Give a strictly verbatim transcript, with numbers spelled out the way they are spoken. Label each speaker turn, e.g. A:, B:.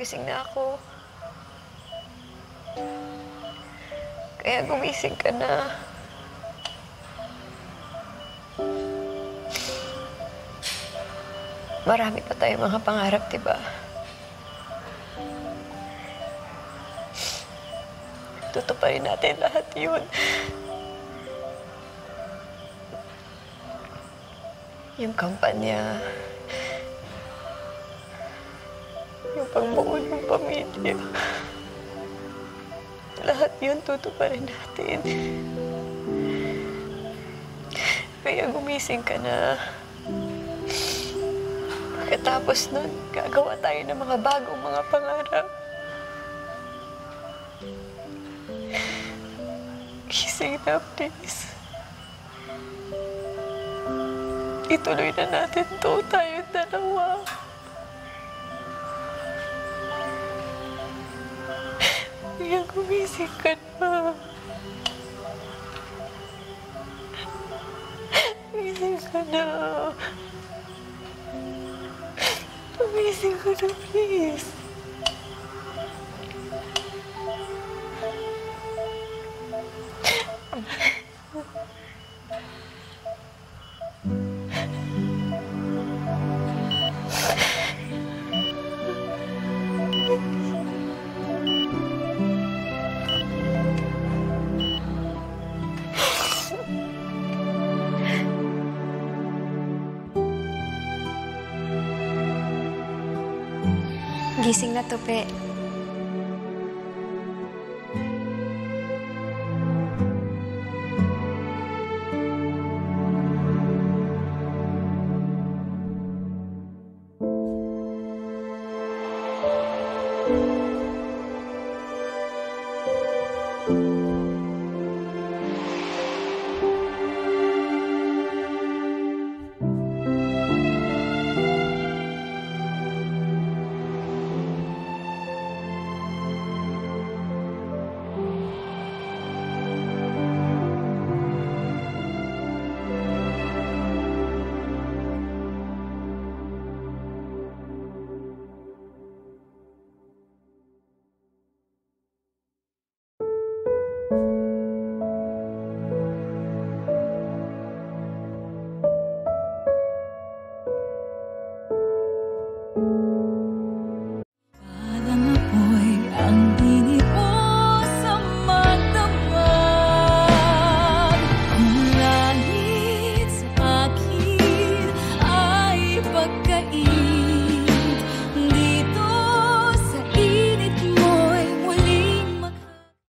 A: gising na ako. Kaya gumising ka na. Marami pa tayong mga pangarap, diba? Tutuparin natin lahat yun. Yung kampanya, yung pagbuo ng pamilya, lahat yun tutuparin natin. Kaya gumising ka na. Pagkatapos nun, gagawa tayo ng mga bagong mga pangarap. Gising na, please. Ituloy na natin to, tayong dalawa. Kaya gumising ka na. Gumising ka na. Gumising ka na, please.
B: Gising na, Tupe.